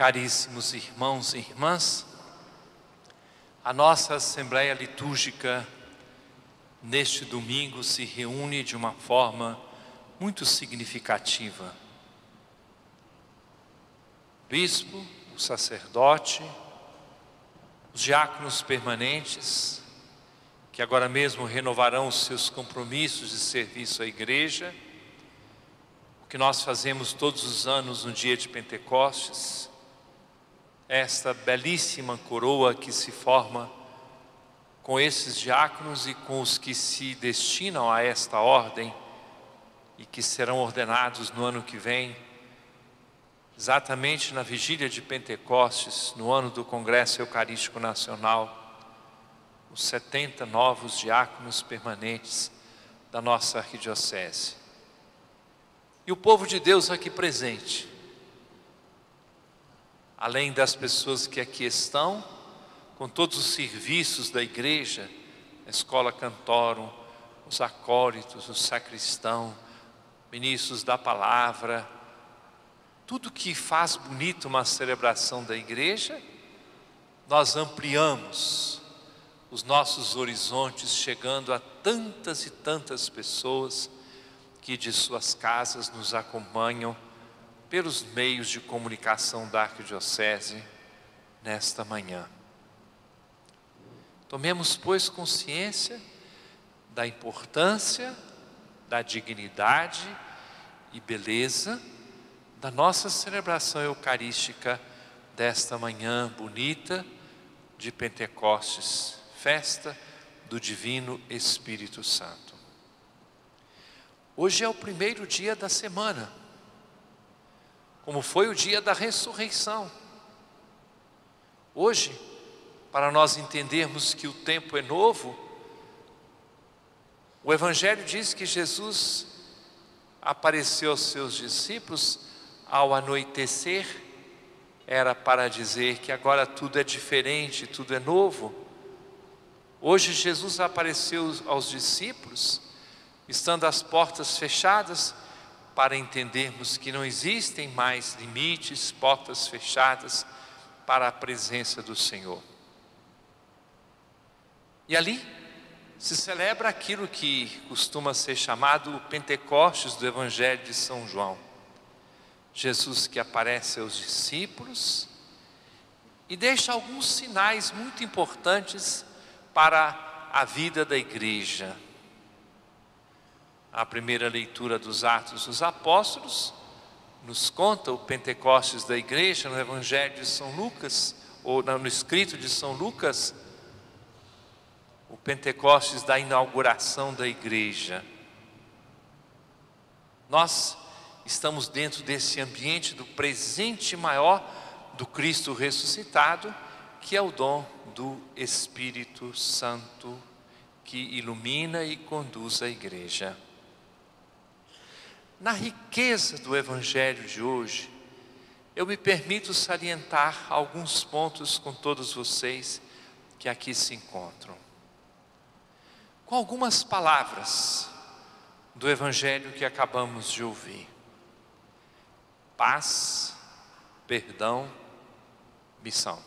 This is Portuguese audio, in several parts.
Caríssimos irmãos e irmãs, a nossa Assembleia Litúrgica neste domingo se reúne de uma forma muito significativa. O bispo, o sacerdote, os diáconos permanentes, que agora mesmo renovarão os seus compromissos de serviço à igreja, o que nós fazemos todos os anos no dia de Pentecostes, esta belíssima coroa que se forma com esses diáconos e com os que se destinam a esta ordem e que serão ordenados no ano que vem, exatamente na vigília de Pentecostes, no ano do Congresso Eucarístico Nacional, os 70 novos diáconos permanentes da nossa arquidiocese. E o povo de Deus aqui presente, além das pessoas que aqui estão, com todos os serviços da igreja, a escola cantorum, os acólitos, o sacristão, ministros da palavra, tudo que faz bonito uma celebração da igreja, nós ampliamos os nossos horizontes, chegando a tantas e tantas pessoas que de suas casas nos acompanham pelos meios de comunicação da arquidiocese nesta manhã. Tomemos, pois, consciência da importância, da dignidade e beleza da nossa celebração eucarística desta manhã bonita de Pentecostes, festa do Divino Espírito Santo. Hoje é o primeiro dia da semana, como foi o dia da ressurreição. Hoje, para nós entendermos que o tempo é novo, o Evangelho diz que Jesus apareceu aos seus discípulos ao anoitecer, era para dizer que agora tudo é diferente, tudo é novo. Hoje Jesus apareceu aos discípulos, estando as portas fechadas, para entendermos que não existem mais limites, portas fechadas para a presença do Senhor. E ali se celebra aquilo que costuma ser chamado o Pentecostes do Evangelho de São João. Jesus que aparece aos discípulos e deixa alguns sinais muito importantes para a vida da igreja. A primeira leitura dos Atos dos Apóstolos nos conta o Pentecostes da igreja no Evangelho de São Lucas, ou no escrito de São Lucas, o Pentecostes da inauguração da igreja. Nós estamos dentro desse ambiente do presente maior do Cristo ressuscitado, que é o dom do Espírito Santo, que ilumina e conduz a igreja. Na riqueza do Evangelho de hoje, eu me permito salientar alguns pontos com todos vocês que aqui se encontram. Com algumas palavras do Evangelho que acabamos de ouvir: paz, perdão, missão.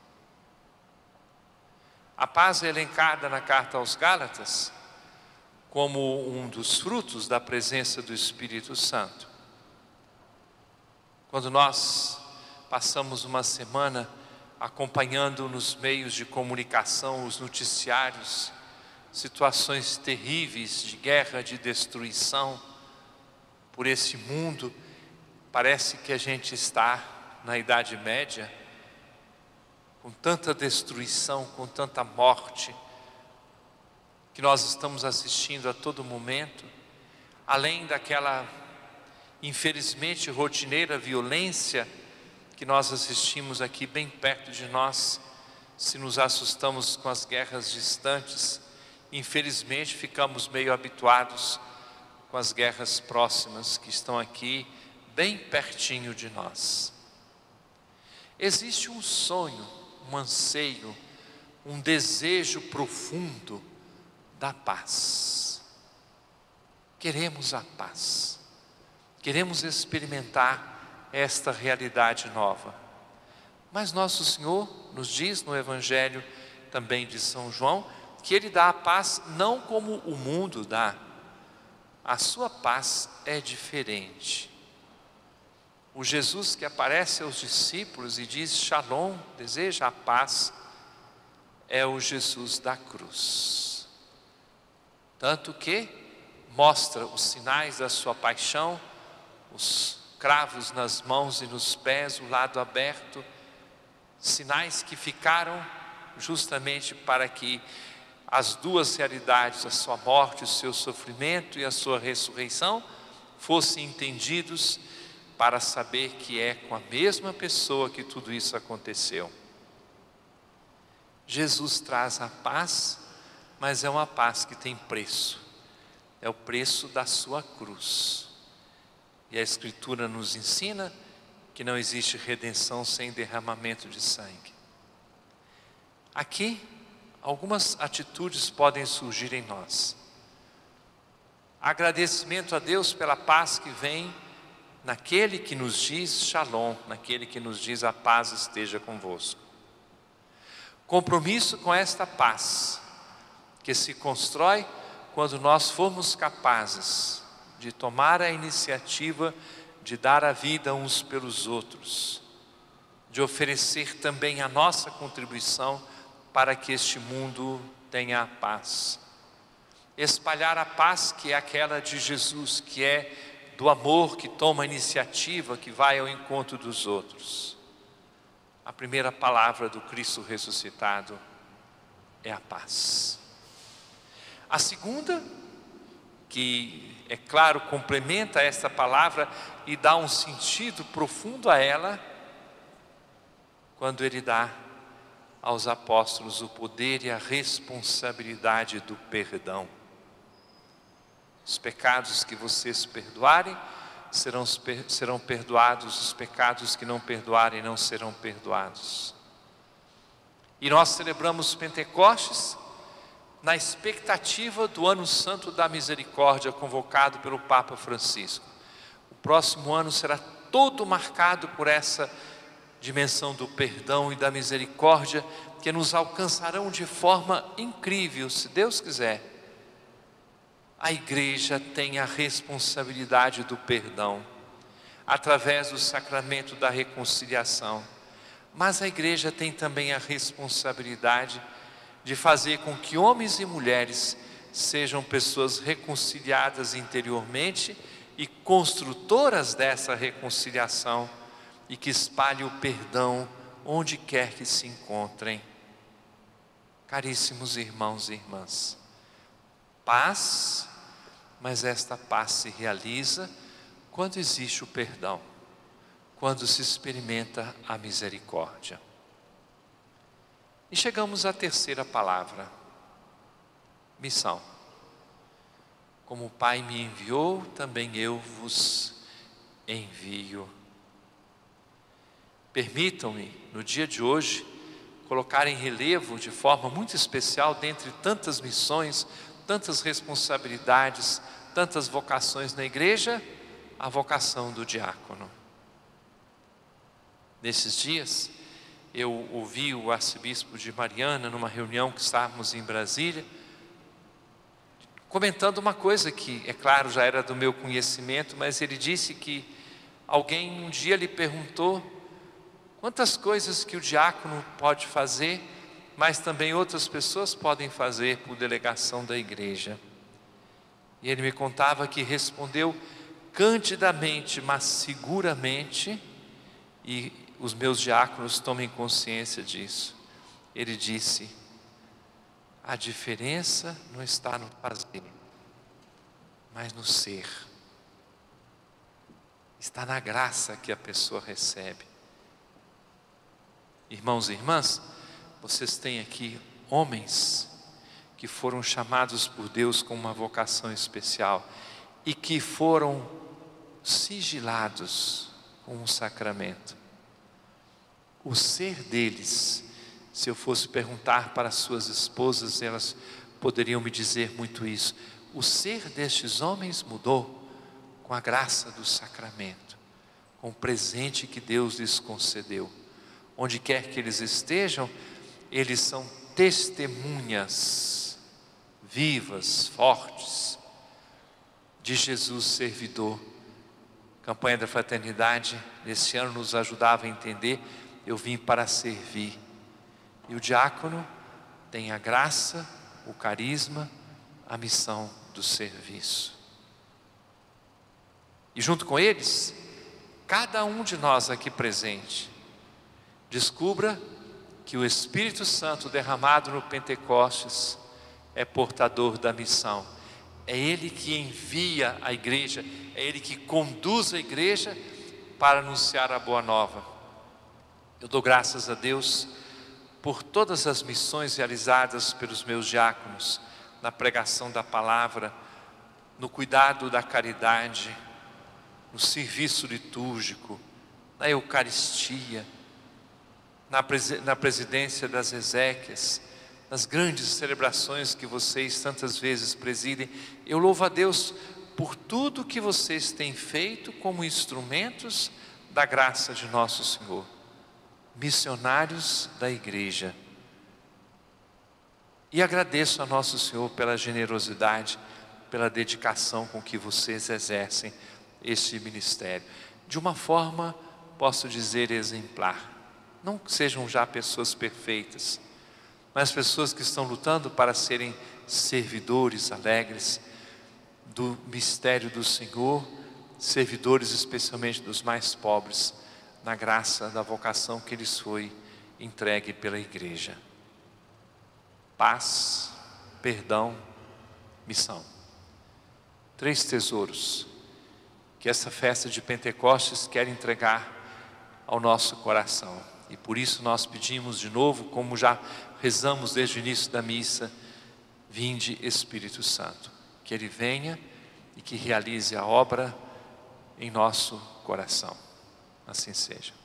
A paz é elencada na carta aos Gálatas como um dos frutos da presença do Espírito Santo. Quando nós passamos uma semana acompanhando nos meios de comunicação, os noticiários, situações terríveis de guerra, de destruição por esse mundo, parece que a gente está na Idade Média, com tanta destruição, com tanta morte, que nós estamos assistindo a todo momento, além daquela, infelizmente, rotineira violência que nós assistimos aqui bem perto de nós. Se nos assustamos com as guerras distantes, infelizmente ficamos meio habituados com as guerras próximas que estão aqui bem pertinho de nós. Existe um sonho, um anseio, um desejo profundo da paz. Queremos a paz, queremos experimentar esta realidade nova. Mas nosso Senhor nos diz no Evangelho também de São João, que Ele dá a paz não como o mundo dá. A sua paz é diferente. O Jesus que aparece aos discípulos e diz Shalom, deseja a paz, é o Jesus da cruz. Tanto que mostra os sinais da sua paixão, os cravos nas mãos e nos pés, o lado aberto, sinais que ficaram justamente para que as duas realidades, a sua morte, o seu sofrimento e a sua ressurreição, fossem entendidos para saber que é com a mesma pessoa que tudo isso aconteceu. Jesus traz a paz, mas é uma paz que tem preço. É o preço da sua cruz. E a Escritura nos ensina que não existe redenção sem derramamento de sangue. Aqui, algumas atitudes podem surgir em nós. Agradecimento a Deus pela paz que vem naquele que nos diz Shalom, naquele que nos diz a paz esteja convosco. Compromisso com esta paz, que se constrói quando nós formos capazes de tomar a iniciativa de dar a vida uns pelos outros, de oferecer também a nossa contribuição para que este mundo tenha a paz. Espalhar a paz que é aquela de Jesus, que é do amor que toma a iniciativa, que vai ao encontro dos outros. A primeira palavra do Cristo ressuscitado é a paz. A segunda, que é claro, complementa esta palavra e dá um sentido profundo a ela, quando Ele dá aos apóstolos o poder e a responsabilidade do perdão. Os pecados que vocês perdoarem serão perdoados, os pecados que não perdoarem não serão perdoados. E nós celebramos Pentecostes na expectativa do Ano Santo da Misericórdia convocado pelo Papa Francisco. O próximo ano será todo marcado por essa dimensão do perdão e da misericórdia, que nos alcançarão de forma incrível, se Deus quiser. A igreja tem a responsabilidade do perdão, através do sacramento da reconciliação. Mas a igreja tem também a responsabilidade de fazer com que homens e mulheres sejam pessoas reconciliadas interiormente e construtoras dessa reconciliação, e que espalhe o perdão onde quer que se encontrem. Caríssimos irmãos e irmãs, paz, mas esta paz se realiza quando existe o perdão, quando se experimenta a misericórdia. E chegamos à terceira palavra, missão. Como o Pai me enviou, também eu vos envio. Permitam-me, no dia de hoje, colocar em relevo de forma muito especial, dentre tantas missões, tantas responsabilidades, tantas vocações na igreja, a vocação do diácono. Nesses dias, eu ouvi o arcebispo de Mariana, numa reunião que estávamos em Brasília, comentando uma coisa que, é claro, já era do meu conhecimento, mas ele disse que alguém um dia lhe perguntou quantas coisas que o diácono pode fazer, mas também outras pessoas podem fazer por delegação da igreja. E ele me contava que respondeu candidamente, mas seguramente, e os meus diáconos tomem consciência disso. Ele disse: a diferença não está no fazer, mas no ser. Está na graça que a pessoa recebe. Irmãos e irmãs, vocês têm aqui homens que foram chamados por Deus com uma vocação especial e que foram sigilados com um sacramento. O ser deles, se eu fosse perguntar para suas esposas, elas poderiam me dizer muito isso. O ser destes homens mudou com a graça do sacramento, com o presente que Deus lhes concedeu. onde quer que eles estejam, eles são testemunhas vivas, fortes, de Jesus servidor. A campanha da fraternidade nesse ano nos ajudava a entender: eu vim para servir. E o diácono tem a graça, o carisma, a missão do serviço. E junto com eles, cada um de nós aqui presente, descubra que o Espírito Santo derramado no Pentecostes é portador da missão. É Ele que envia a igreja, é Ele que conduz a igreja para anunciar a boa nova. Eu dou graças a Deus por todas as missões realizadas pelos meus diáconos, na pregação da palavra, no cuidado da caridade, no serviço litúrgico, na Eucaristia, na presidência das exéquias, nas grandes celebrações que vocês tantas vezes presidem. Eu louvo a Deus por tudo que vocês têm feito como instrumentos da graça de nosso Senhor, missionários da igreja. E agradeço a nosso Senhor pela generosidade, pela dedicação com que vocês exercem este ministério, de uma forma, posso dizer, exemplar. Não que sejam já pessoas perfeitas, mas pessoas que estão lutando para serem servidores alegres do mistério do Senhor, servidores especialmente dos mais pobres, na graça da vocação que lhes foi entregue pela igreja. Paz, perdão, missão. 3 tesouros que essa festa de Pentecostes quer entregar ao nosso coração. E por isso nós pedimos de novo, como já rezamos desde o início da missa: vinde Espírito Santo, que Ele venha e que realize a obra em nosso coração. Assim seja.